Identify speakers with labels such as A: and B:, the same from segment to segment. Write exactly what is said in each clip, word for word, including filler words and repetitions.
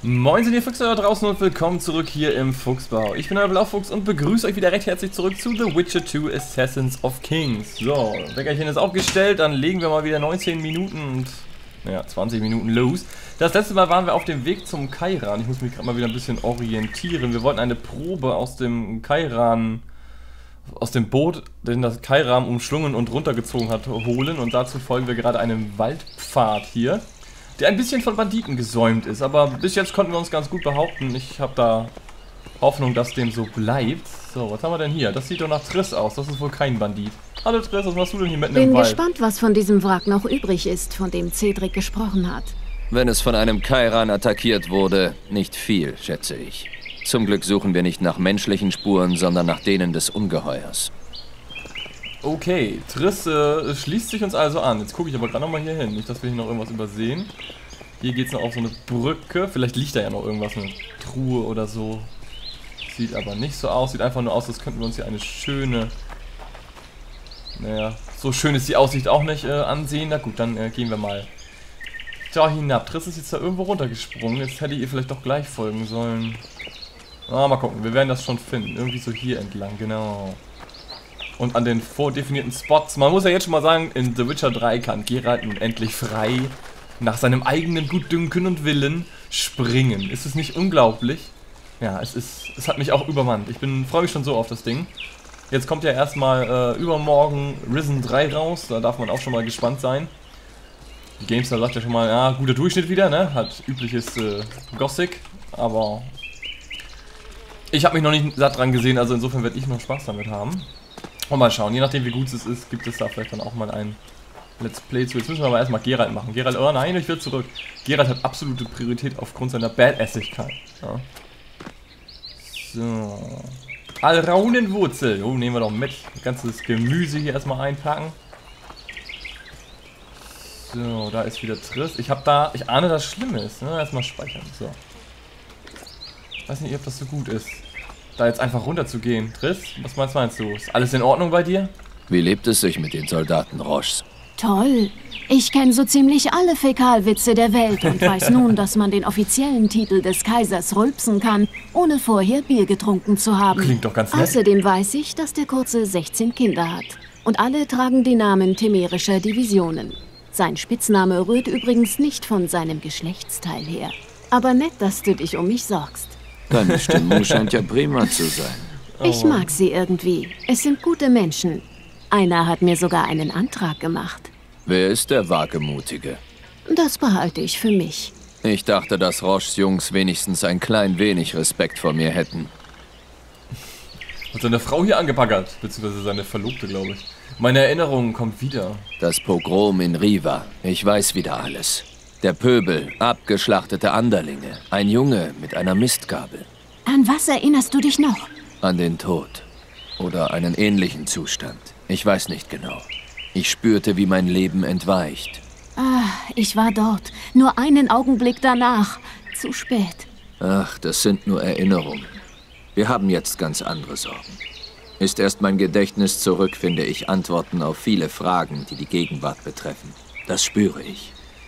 A: Moin, sind ihr Füchse da draußen und willkommen zurück hier im Fuchsbau. Ich bin euer Blaufuchs und begrüße euch wieder recht herzlich zurück zu The Witcher zwei Assassins of Kings. So, Weckerchen ist aufgestellt, dann legen wir mal wieder neunzehn Minuten und ja, zwanzig Minuten los. Das letzte Mal waren wir auf dem Weg zum Kairan. Ich muss mich gerade mal wieder ein bisschen orientieren. Wir wollten eine Probe aus dem Kairan, aus dem Boot, den das Kairan umschlungen und runtergezogen hat, holen. Und dazu folgen wir gerade einem Waldpfad hier, der ein bisschen von Banditen gesäumt ist, aber bis jetzt konnten wir uns ganz gut behaupten. Ich habe da Hoffnung, dass dem so bleibt. So, was haben wir denn hier? Das sieht doch nach Triss aus, das ist wohl kein Bandit. Hallo Triss, was machst du denn hier mitten im Wald?
B: Bin gespannt, was von diesem Wrack noch übrig ist, von dem Cedric gesprochen hat.
C: Wenn es von einem Kairan attackiert wurde, nicht viel, schätze ich. Zum Glück suchen wir nicht nach menschlichen Spuren, sondern nach denen des Ungeheuers.
A: Okay, Triss äh, schließt sich uns also an. Jetzt gucke ich aber gerade nochmal hier hin. Nicht, dass wir hier noch irgendwas übersehen. Hier geht es noch auf so eine Brücke. Vielleicht liegt da ja noch irgendwas, eine Truhe oder so. Sieht aber nicht so aus. Sieht einfach nur aus, als könnten wir uns hier eine schöne... Naja, so schön ist die Aussicht auch nicht äh, ansehen. Na gut, dann äh, gehen wir mal da hinab. Triss ist jetzt da irgendwo runtergesprungen. Jetzt hätte ihr vielleicht doch gleich folgen sollen. Ah, mal gucken. Wir werden das schon finden. Irgendwie so hier entlang, genau. Und an den vordefinierten Spots. Man muss ja jetzt schon mal sagen, in The Witcher drei kann Geralt nun endlich frei nach seinem eigenen Gutdünken und Willen springen. Ist es nicht unglaublich? Ja, es ist, es hat mich auch übermannt. Ich bin, freue mich schon so auf das Ding. Jetzt kommt ja erstmal äh, übermorgen Risen drei raus. Da darf man auch schon mal gespannt sein. Die Gamestar sagt ja schon mal, ja, guter Durchschnitt wieder, ne? Hat übliches äh, Gothic, aber ich habe mich noch nicht satt dran gesehen, also insofern werde ich noch Spaß damit haben. Und mal schauen, je nachdem wie gut es ist, gibt es da vielleicht dann auch mal ein Let's Play zu. Jetzt müssen wir aber erstmal Geralt machen. Geralt, oh nein, ich will zurück. Geralt hat absolute Priorität aufgrund seiner Badassigkeit. Ja. So. Alraunenwurzel. Oh, nehmen wir doch mit. Ganzes Gemüse hier erstmal einpacken. So, da ist wieder Triss. Ich habe da, ich ahne, dass Schlimmes. Ne? Erstmal speichern. So. Ich weiß nicht, ob das so gut ist, da jetzt einfach runter zu gehen. Triss, was meinst, meinst du? Ist alles in Ordnung bei dir?
C: Wie lebt es sich mit den Soldaten Roches?
B: Toll. Ich kenne so ziemlich alle Fäkalwitze der Welt und weiß nun, dass man den offiziellen Titel des Kaisers rülpsen kann, ohne vorher Bier getrunken zu haben.
A: Klingt doch ganz nett.
B: Außerdem weiß ich, dass der Kurze sechzehn Kinder hat. Und alle tragen die Namen temerischer Divisionen. Sein Spitzname rührt übrigens nicht von seinem Geschlechtsteil her. Aber nett, dass du dich um mich sorgst.
C: Deine Stimmung scheint ja prima zu sein.
B: Ich mag sie irgendwie. Es sind gute Menschen. Einer hat mir sogar einen Antrag gemacht.
C: Wer ist der Wagemutige?
B: Das behalte ich für mich.
C: Ich dachte, dass Roches Jungs wenigstens ein klein wenig Respekt vor mir hätten.
A: Hat seine Frau hier angepackert, beziehungsweise seine Verlobte, glaube ich. Meine Erinnerung kommt wieder.
C: Das Pogrom in Riva. Ich weiß wieder alles. Der Pöbel, abgeschlachtete Anderlinge, ein Junge mit einer Mistgabel.
B: An was erinnerst du dich noch?
C: An den Tod. Oder einen ähnlichen Zustand. Ich weiß nicht genau. Ich spürte, wie mein Leben entweicht.
B: Ah, ich war dort. Nur einen Augenblick danach. Zu spät.
C: Ach, das sind nur Erinnerungen. Wir haben jetzt ganz andere Sorgen. Ist erst mein Gedächtnis zurück, finde ich Antworten auf viele Fragen, die die Gegenwart betreffen. Das spüre ich.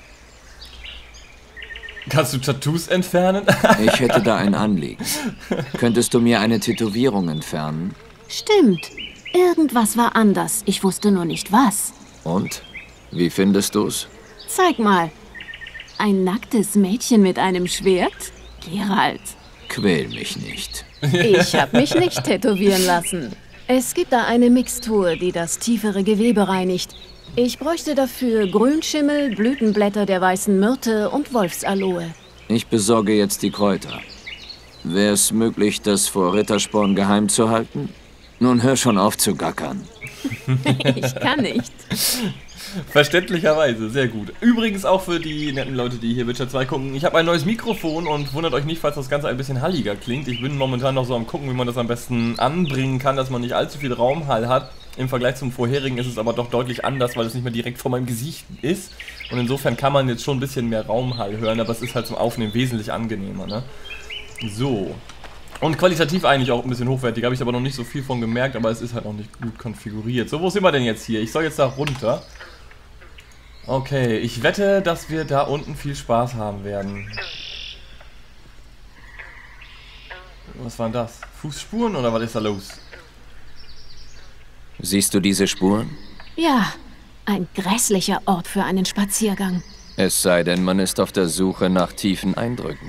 A: Kannst du Tattoos entfernen?
C: Ich hätte da ein Anliegen. Könntest du mir eine Tätowierung entfernen?
B: Stimmt. Irgendwas war anders. Ich wusste nur nicht was.
C: Und? Wie findest du's?
B: Zeig mal. Ein nacktes Mädchen mit einem Schwert? Geralt.
C: Quäl mich nicht.
B: Ich habe mich nicht tätowieren lassen. Es gibt da eine Mixtur, die das tiefere Gewebe reinigt. Ich bräuchte dafür Grünschimmel, Blütenblätter der weißen Myrte und Wolfsaloe.
C: Ich besorge jetzt die Kräuter. Wäre es möglich, das vor Rittersporn geheim zu halten? Nun hör schon auf zu gackern.
B: Ich kann nicht.
A: Verständlicherweise, sehr gut. Übrigens auch für die netten Leute, die hier Witcher zwei gucken. Ich habe ein neues Mikrofon und wundert euch nicht, falls das Ganze ein bisschen halliger klingt. Ich bin momentan noch so am gucken, wie man das am besten anbringen kann, dass man nicht allzu viel Raumhall hat. Im Vergleich zum vorherigen ist es aber doch deutlich anders, weil es nicht mehr direkt vor meinem Gesicht ist. Und insofern kann man jetzt schon ein bisschen mehr Raumhall hören, aber es ist halt zum Aufnehmen wesentlich angenehmer, ne? So. Und qualitativ eigentlich auch ein bisschen hochwertig, habe ich aber noch nicht so viel von gemerkt, aber es ist halt noch nicht gut konfiguriert. So, wo sind wir denn jetzt hier? Ich soll jetzt da runter. Okay, ich wette, dass wir da unten viel Spaß haben werden. Was waren das? Fußspuren oder was ist da los?
C: Siehst du diese Spuren?
B: Ja, ein grässlicher Ort für einen Spaziergang.
C: Es sei denn, man ist auf der Suche nach tiefen Eindrücken.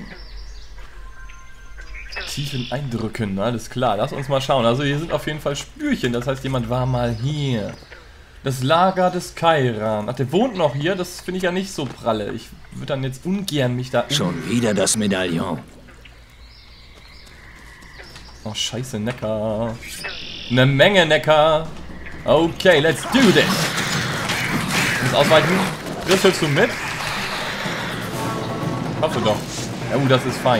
A: Tiefen Eindrücken, alles klar. Lass uns mal schauen. Also hier sind auf jeden Fall Spürchen. Das heißt, jemand war mal hier. Das Lager des Kairan. Ach, der wohnt noch hier. Das finde ich ja nicht so pralle. Ich würde dann jetzt ungern mich da...
C: Schon wieder das Medaillon.
A: Oh, scheiße, Neckar. Eine Menge Neckar. Okay, let's do this. Muss ausweichen. Chris, hilfst du mit? Hoffe doch. Ja, uh, das ist fein.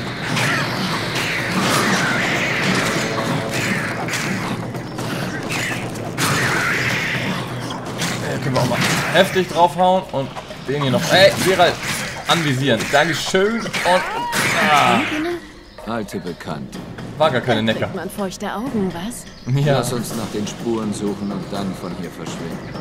A: Ja, können wir auch mal heftig draufhauen und den hier noch. Ey, Gerald, anvisieren. Dankeschön und... Ah,
C: Alte Bekannte.
A: war gar keine Neckar.
B: Kriegt man feuchte Augen, was?
A: Ja.
C: Lass uns nach den Spuren suchen und dann von hier verschwinden.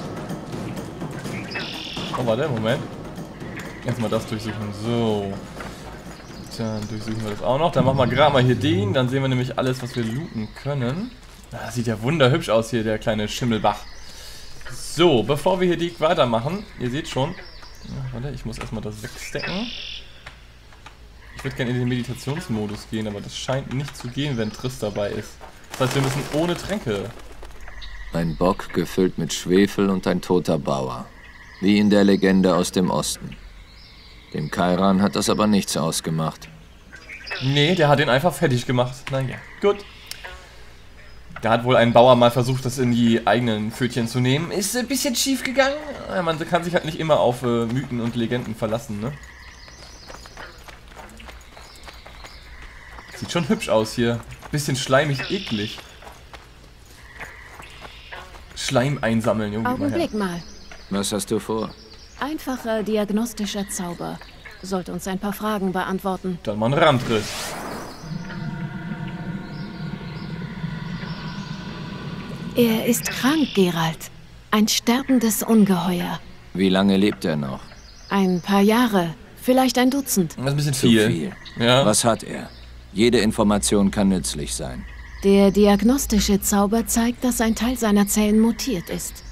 A: Oh, warte, Moment. Erstmal das durchsuchen. So. Dann durchsuchen wir das auch noch. Dann machen wir gerade mal hier den. Dann sehen wir nämlich alles, was wir looten können. Das sieht ja wunderhübsch aus hier, der kleine Schimmelbach. So, bevor wir hier die weitermachen, ihr seht schon. Ja, warte, ich muss erstmal das wegstecken. Ich würde gerne in den Meditationsmodus gehen, aber das scheint nicht zu gehen, wenn Triss dabei ist. Das heißt, wir müssen ohne Tränke.
C: Ein Bock gefüllt mit Schwefel und ein toter Bauer. Wie in der Legende aus dem Osten. Dem Kairan hat das aber nichts ausgemacht.
A: Nee, der hat ihn einfach fertig gemacht. Naja, gut. Da hat wohl ein Bauer mal versucht, das in die eigenen Pfötchen zu nehmen. Ist ein bisschen schief gegangen. Man kann sich halt nicht immer auf äh, Mythen und Legenden verlassen, ne? Sieht schon hübsch aus hier. Bisschen schleimig, eklig. Schleim einsammeln, Junge.
B: Augenblick mal.
C: Was hast du vor?
B: Einfacher diagnostischer Zauber. Sollte uns ein paar Fragen beantworten.
A: Dann mal ein Randriss.
B: Er ist krank, Geralt. Ein sterbendes Ungeheuer.
C: Wie lange lebt er noch?
B: Ein paar Jahre. Vielleicht ein Dutzend.
A: Das ist ein bisschen
C: Zu
A: viel.
C: viel.
A: Ja.
C: Was hat er? Jede Information kann nützlich sein.
B: Der diagnostische Zauber zeigt, dass ein Teil seiner Zellen mutiert ist.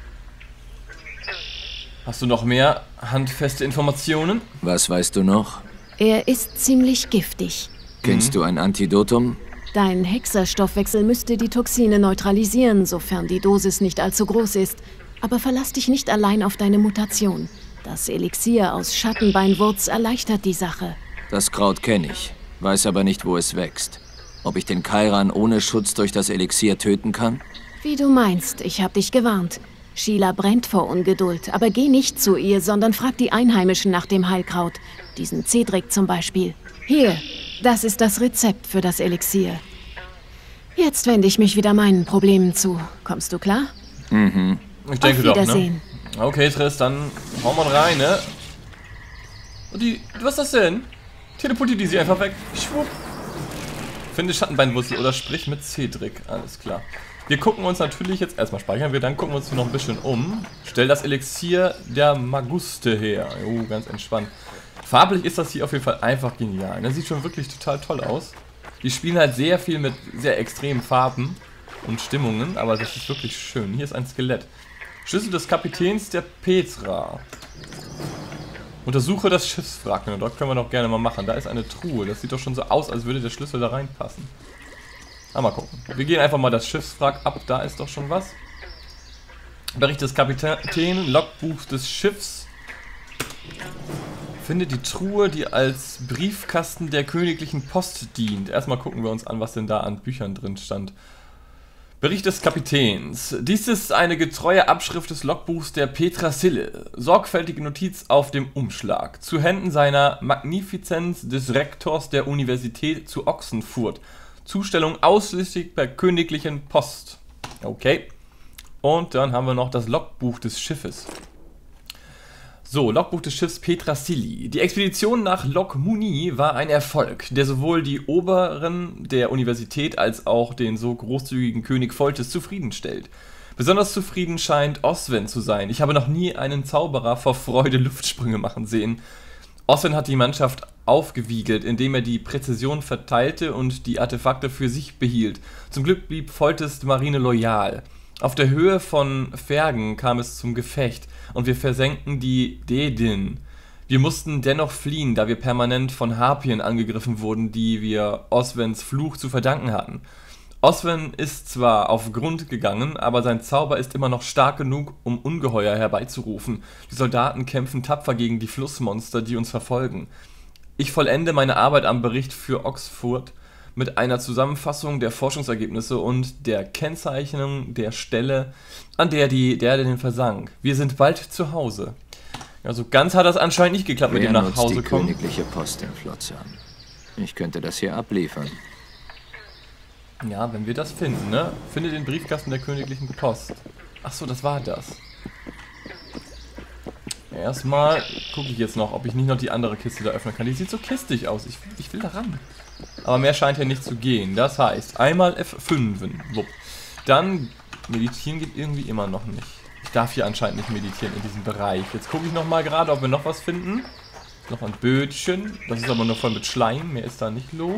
A: Hast du noch mehr handfeste Informationen?
C: Was weißt du noch?
B: Er ist ziemlich giftig.
C: Kennst du ein Antidotum?
B: Dein Hexerstoffwechsel müsste die Toxine neutralisieren, sofern die Dosis nicht allzu groß ist. Aber verlass dich nicht allein auf deine Mutation. Das Elixier aus Schattenbeinwurz erleichtert die Sache.
C: Das Kraut kenne ich, weiß aber nicht, wo es wächst. Ob ich den Kairan ohne Schutz durch das Elixier töten kann?
B: Wie du meinst, ich hab dich gewarnt. Sheila brennt vor Ungeduld, aber geh nicht zu ihr, sondern frag die Einheimischen nach dem Heilkraut. Diesen Cedric zum Beispiel. Hier, das ist das Rezept für das Elixier. Jetzt wende ich mich wieder meinen Problemen zu. Kommst du klar?
C: Mhm.
A: Ich denke
B: Auf
A: doch, ne?
B: Wiedersehen.
A: Okay, Triss, dann hauen wir rein, ne? Und die, was ist das denn? Teleportiert die sie einfach weg. Schwupp. Finde Schattenbeinwurzel oder sprich mit Cedric. Alles klar. Wir gucken uns natürlich jetzt, erstmal speichern wir, dann gucken wir uns hier noch ein bisschen um. Stell das Elixier der Maguste her. Jo, ganz entspannt. Farblich ist das hier auf jeden Fall einfach genial. Das sieht schon wirklich total toll aus. Die spielen halt sehr viel mit sehr extremen Farben und Stimmungen, aber das ist wirklich schön. Hier ist ein Skelett. Schlüssel des Kapitäns der Petra. Untersuche das Schiffswrack. Ne? Dort können wir doch gerne mal machen. Da ist eine Truhe. Das sieht doch schon so aus, als würde der Schlüssel da reinpassen. Ah, mal gucken. Wir gehen einfach mal das Schiffswrack ab. Da ist doch schon was. Bericht des Kapitäns, Logbuch des Schiffs. Finde die Truhe, die als Briefkasten der königlichen Post dient. Erstmal gucken wir uns an, was denn da an Büchern drin stand. Bericht des Kapitäns. Dies ist eine getreue Abschrift des Logbuchs der Petra Sille. Sorgfältige Notiz auf dem Umschlag. Zu Händen seiner Magnifizenz des Rektors der Universität zu Ochsenfurt. Zustellung ausschließlich per königlichen Post. Okay. Und dann haben wir noch das Logbuch des Schiffes. So, Logbuch des Schiffs Petra Silli. Die Expedition nach Loc Muni war ein Erfolg, der sowohl die Oberen der Universität als auch den so großzügigen König Foltes zufriedenstellt. Besonders zufrieden scheint Oswen zu sein. Ich habe noch nie einen Zauberer vor Freude Luftsprünge machen sehen. Oswen hat die Mannschaft aufgewiegelt, indem er die Präzision verteilte und die Artefakte für sich behielt. Zum Glück blieb Foltest Marine loyal. Auf der Höhe von Fergen kam es zum Gefecht und wir versenkten die Dedin. Wir mussten dennoch fliehen, da wir permanent von Harpien angegriffen wurden, die wir Oswens Fluch zu verdanken hatten. Oswen ist zwar auf Grund gegangen, aber sein Zauber ist immer noch stark genug, um Ungeheuer herbeizurufen. Die Soldaten kämpfen tapfer gegen die Flussmonster, die uns verfolgen. Ich vollende meine Arbeit am Bericht für Oxford mit einer Zusammenfassung der Forschungsergebnisse und der Kennzeichnung der Stelle, an der die Dedin versank. Wir sind bald zu Hause. Also ganz hat das anscheinend nicht geklappt mit dem nach Hause kommen.
C: Die königliche Post in Flotsam. Ich könnte das hier abliefern.
A: Ja, wenn wir das finden, ne? Finde den Briefkasten der königlichen Post. Achso, das war das. Erstmal gucke ich jetzt noch, ob ich nicht noch die andere Kiste da öffnen kann. Die sieht so kistig aus. Ich, ich will da ran. Aber mehr scheint ja nicht zu gehen. Das heißt, einmal F fünf. Dann meditieren geht irgendwie immer noch nicht. Ich darf hier anscheinend nicht meditieren in diesem Bereich. Jetzt gucke ich nochmal gerade, ob wir noch was finden. Noch ein Bötchen. Das ist aber nur voll mit Schleim. Mehr ist da nicht los.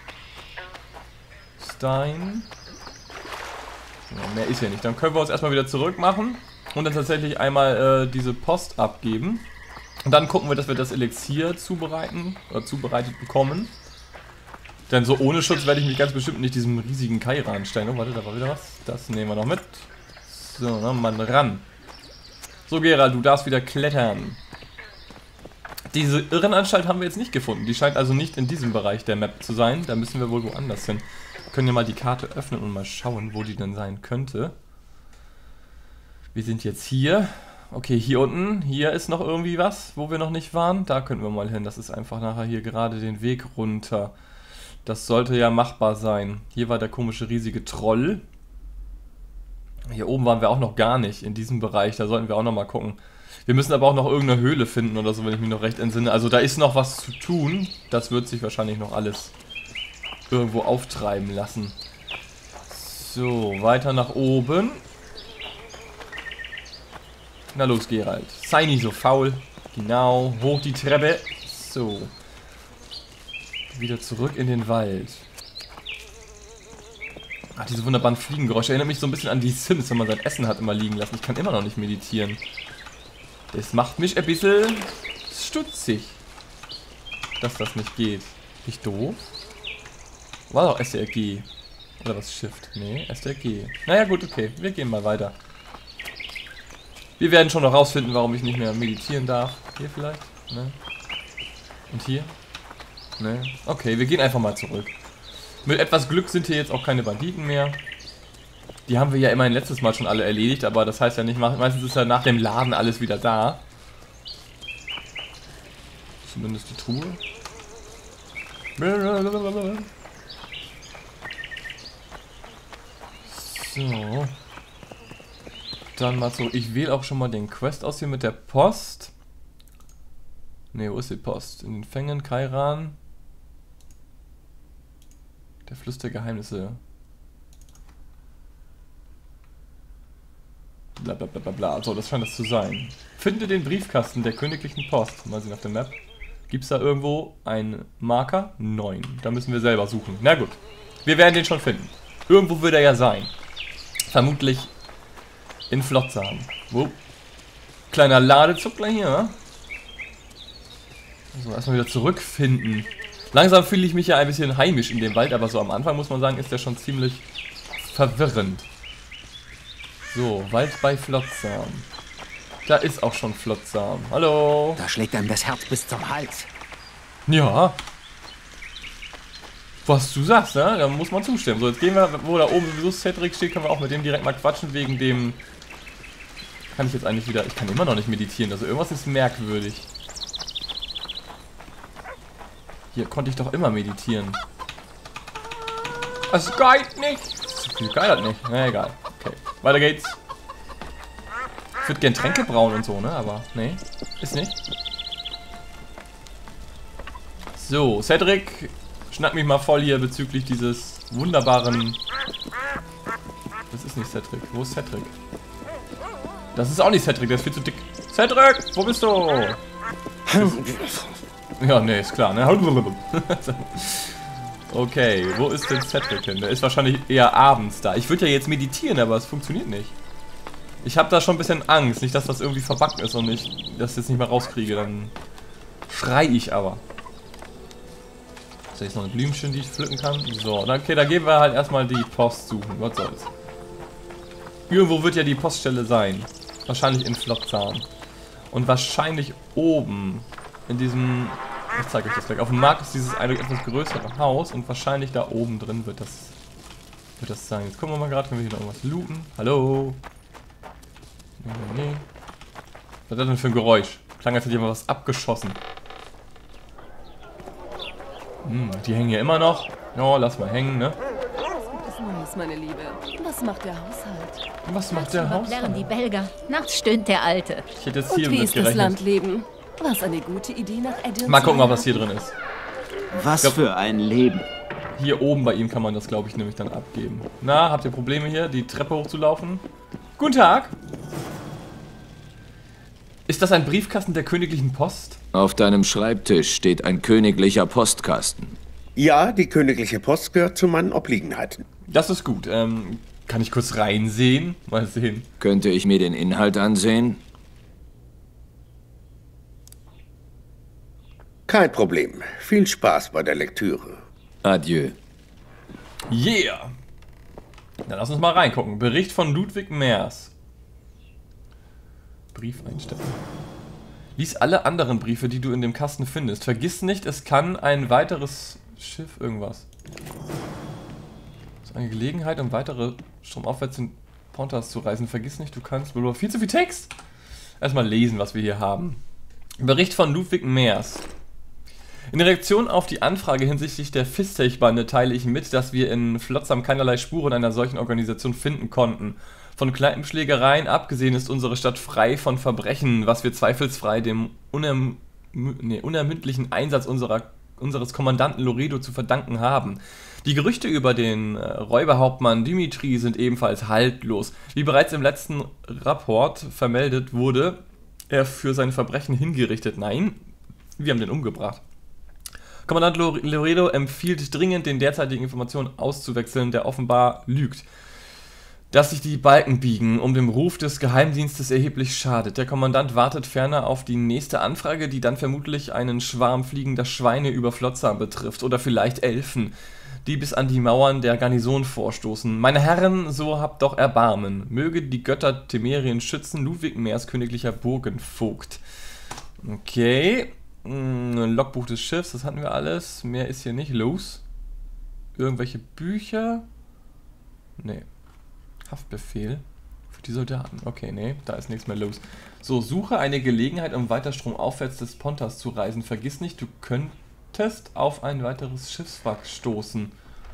A: Stein. Ja, mehr ist ja nicht. Dann können wir uns erstmal wieder zurück machen und dann tatsächlich einmal äh, diese Post abgeben. Und dann gucken wir, dass wir das Elixier zubereiten oder zubereitet bekommen. Denn so ohne Schutz werde ich mich ganz bestimmt nicht diesem riesigen Kairan stellen. Oh, warte, da war wieder was. Das nehmen wir noch mit. So, dann mal ran. So, Gerald, du darfst wieder klettern. Diese Irrenanstalt haben wir jetzt nicht gefunden. Die scheint also nicht in diesem Bereich der Map zu sein. Da müssen wir wohl woanders hin. Wir können ja mal die Karte öffnen und mal schauen, wo die denn sein könnte. Wir sind jetzt hier. Okay, hier unten. Hier ist noch irgendwie was, wo wir noch nicht waren. Da könnten wir mal hin. Das ist einfach nachher hier gerade den Weg runter. Das sollte ja machbar sein. Hier war der komische riesige Troll. Hier oben waren wir auch noch gar nicht in diesem Bereich. Da sollten wir auch noch mal gucken. Wir müssen aber auch noch irgendeine Höhle finden oder so, wenn ich mich noch recht entsinne. Also da ist noch was zu tun. Das wird sich wahrscheinlich noch alles irgendwo auftreiben lassen. So, weiter nach oben. Na los, Gerald. Sei nicht so faul. Genau, hoch die Treppe. So. Wieder zurück in den Wald. Ach, diese wunderbaren Fliegengeräusche. Erinnert mich so ein bisschen an die Sims, wenn man sein Essen hat immer liegen lassen. Ich kann immer noch nicht meditieren. Das macht mich ein bisschen stutzig, dass das nicht geht. Nicht doof? War doch S R G. Oder was? Shift? Nee, S R G. Naja gut, okay. Wir gehen mal weiter. Wir werden schon noch rausfinden, warum ich nicht mehr meditieren darf. Hier vielleicht? Ne? Und hier? Ne? Okay, wir gehen einfach mal zurück. Mit etwas Glück sind hier jetzt auch keine Banditen mehr. Die haben wir ja immerhin letztes Mal schon alle erledigt, aber das heißt ja nicht, meistens ist ja nach dem Laden alles wieder da. Zumindest die Truhe. So. Dann mal so, ich wähle auch schon mal den Quest aus hier mit der Post. Ne, wo ist die Post? In den Fängen, Kairan. Der Fluss der Geheimnisse. Blablabla. Bla, bla, bla. So, das scheint das zu sein. Finde den Briefkasten der königlichen Post. Mal sehen auf der Map. Gibt es da irgendwo einen Marker? neun. Da müssen wir selber suchen. Na gut. Wir werden den schon finden. Irgendwo wird er ja sein. Vermutlich in Flotsam. Wo? Kleiner Ladezuckler hier. So, erstmal wieder zurückfinden. Langsam fühle ich mich ja ein bisschen heimisch in dem Wald, aber so am Anfang muss man sagen, ist der schon ziemlich verwirrend. So, Wald bei Flotsam. Da ist auch schon Flotsam. Hallo.
D: Da schlägt einem das Herz bis zum Hals.
A: Ja. Was du sagst, ne? Da muss man zustimmen. So, jetzt gehen wir, wo da oben sowieso Cedric steht, können wir auch mit dem direkt mal quatschen, wegen dem... Kann ich jetzt eigentlich wieder... Ich kann immer noch nicht meditieren, also irgendwas ist merkwürdig. Hier konnte ich doch immer meditieren. Es geht nicht. Zu viel geil nicht. Na egal. Okay. Weiter geht's. Ich würde gern Tränke brauen und so, ne? Aber nee. Ist nicht. So, Cedric. Schnack mich mal voll hier bezüglich dieses wunderbaren... Das ist nicht Cedric. Wo ist Cedric? Das ist auch nicht Cedric, der ist viel zu dick. Cedric, wo bist du? Ja, nee, ist klar, ne? Okay, wo ist denn Cedric hin? Der ist wahrscheinlich eher abends da. Ich würde ja jetzt meditieren, aber es funktioniert nicht. Ich habe da schon ein bisschen Angst. Nicht, dass das irgendwie verbuggt ist und ich das jetzt nicht mehr rauskriege. Dann schrei ich aber. So, jetzt noch ein Blümchen, die ich pflücken kann. So, okay, da gehen wir halt erstmal die Post suchen. Was soll's. Irgendwo wird ja die Poststelle sein. Wahrscheinlich in Flotzahn. Und wahrscheinlich oben in diesem... Ich zeige euch das gleich. Auf dem Markt ist dieses eine etwas größere Haus und wahrscheinlich da oben drin wird das, wird das sein. Jetzt gucken wir mal gerade, können wir hier noch irgendwas looten? Hallo? Nee, nee, nee. Was ist das denn für ein Geräusch? Klang, als hätte jemand was abgeschossen. Hm, die hängen hier immer noch. Ja, lass mal hängen, ne?
E: Was Neues, meine Liebe? Was macht der Haushalt?
A: Was macht der Haushalt?
F: die Belger. Nachts stöhnt der Alte.
A: Ich hätte jetzt
E: Und
A: hier
E: wie
A: mit
E: ist das
A: gerechnet.
E: Landleben? War es eine gute Idee nach Edirn?
A: Mal gucken, ob das hier drin ist.
G: Was
A: glaub,
G: für ein Leben.
A: Hier oben bei ihm kann man das, glaube ich, nämlich dann abgeben. Na, habt ihr Probleme hier, die Treppe hochzulaufen? Guten Tag! Ist das ein Briefkasten der königlichen Post?
C: Auf deinem Schreibtisch steht ein königlicher Postkasten.
H: Ja, die königliche Post gehört zu meinen Obliegenheiten.
A: Das ist gut. Ähm, kann ich kurz reinsehen? Mal sehen.
C: Könnte ich mir den Inhalt ansehen?
H: Kein Problem. Viel Spaß bei der Lektüre.
C: Adieu.
A: Yeah! Dann lass uns mal reingucken. Bericht von Ludwig Meers. Brief einstellen. Lies alle anderen Briefe, die du in dem Kasten findest. Vergiss nicht, es kann ein weiteres Schiff irgendwas. Das ist eine Gelegenheit, um weitere stromaufwärts in Pontas zu reisen. Vergiss nicht, du kannst... Viel zu viel Text! Erstmal lesen, was wir hier haben. Bericht von Ludwig Meers. In Reaktion auf die Anfrage hinsichtlich der Fistech-Bande teile ich mit, dass wir in Flotsam keinerlei Spuren einer solchen Organisation finden konnten. Von Kneipenschlägereien abgesehen ist unsere Stadt frei von Verbrechen, was wir zweifelsfrei dem unerm nee, unermüdlichen Einsatz unserer, unseres Kommandanten Loredo zu verdanken haben. Die Gerüchte über den äh, Räuberhauptmann Dimitri sind ebenfalls haltlos. Wie bereits im letzten Rapport vermeldet wurde, er für sein Verbrechen hingerichtet. Nein, wir haben den umgebracht. Kommandant Loredo empfiehlt dringend, den derzeitigen Informationen auszuwechseln, der offenbar lügt. Dass sich die Balken biegen, um dem Ruf des Geheimdienstes erheblich schadet. Der Kommandant wartet ferner auf die nächste Anfrage, die dann vermutlich einen Schwarm fliegender Schweine über Flotsam betrifft. Oder vielleicht Elfen, die bis an die Mauern der Garnison vorstoßen. Meine Herren, so habt doch Erbarmen. Möge die Götter Temerien schützen, Ludwig Meers königlicher Burgenvogt. Okay. Logbuch des Schiffs, das hatten wir alles. Mehr ist hier nicht. Los. Irgendwelche Bücher? Nee. Haftbefehl für die Soldaten. Okay, nee, da ist nichts mehr los. So, suche eine Gelegenheit, um weiter stromaufwärts des Pontas zu reisen. Vergiss nicht, du könntest auf ein weiteres Schiffswrack stoßen.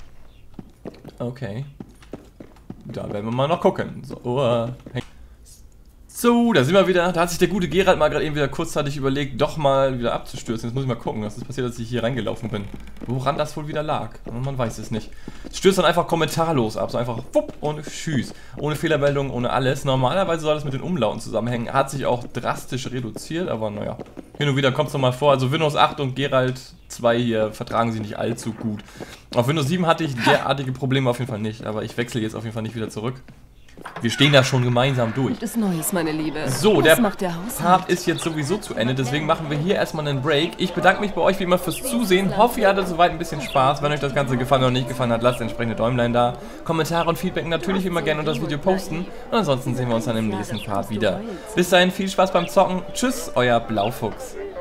A: Okay. Da werden wir mal noch gucken. So, oh, hey. So, da sind wir wieder. Da hat sich der gute Gerald mal gerade eben wieder kurzzeitig überlegt, doch mal wieder abzustürzen. Jetzt muss ich mal gucken, was ist passiert, als ich hier reingelaufen bin. Woran das wohl wieder lag? Man weiß es nicht. Es stürzt dann einfach kommentarlos ab. So einfach wupp und tschüss. Ohne Fehlermeldung, ohne alles. Normalerweise soll das mit den Umlauten zusammenhängen. Hat sich auch drastisch reduziert, aber naja. Hin und wieder kommt es nochmal vor. Also Windows acht und Gerald zwei hier vertragen sich nicht allzu gut. Auf Windows sieben hatte ich derartige Probleme auf jeden Fall nicht. Aber ich wechsle jetzt auf jeden Fall nicht wieder zurück. Wir stehen da schon gemeinsam durch.
E: Das Neues, meine Liebe.
A: So,
E: Was
A: der,
E: macht der Haushalt?
A: Part ist jetzt sowieso zu Ende, deswegen machen wir hier erstmal einen Break. Ich bedanke mich bei euch wie immer fürs Zusehen. Hoffe, ihr hattet soweit ein bisschen Spaß. Wenn euch das Ganze gefallen oder nicht gefallen hat, lasst entsprechende Däumlein da. Kommentare und Feedback natürlich immer gerne unter das Video posten. Und ansonsten sehen wir uns dann im nächsten Part wieder. Bis dahin, viel Spaß beim Zocken. Tschüss, euer Blaufuchs.